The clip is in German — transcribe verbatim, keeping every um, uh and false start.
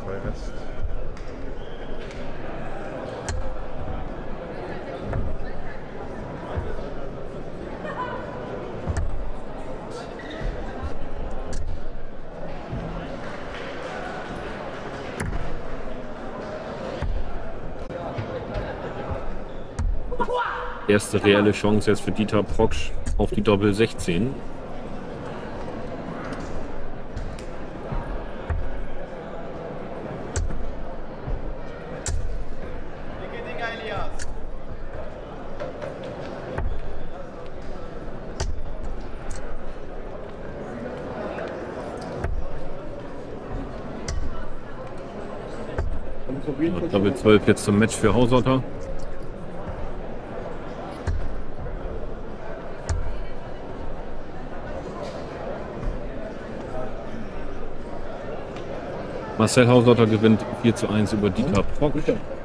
zwei Rest. Erste reelle Chance jetzt für Dieter Proksch auf die Doppel sechzehn. Doppel zwölf jetzt zum Match für Hausotter. Marcel Hausotter gewinnt vier zu eins über Dieter Proksch.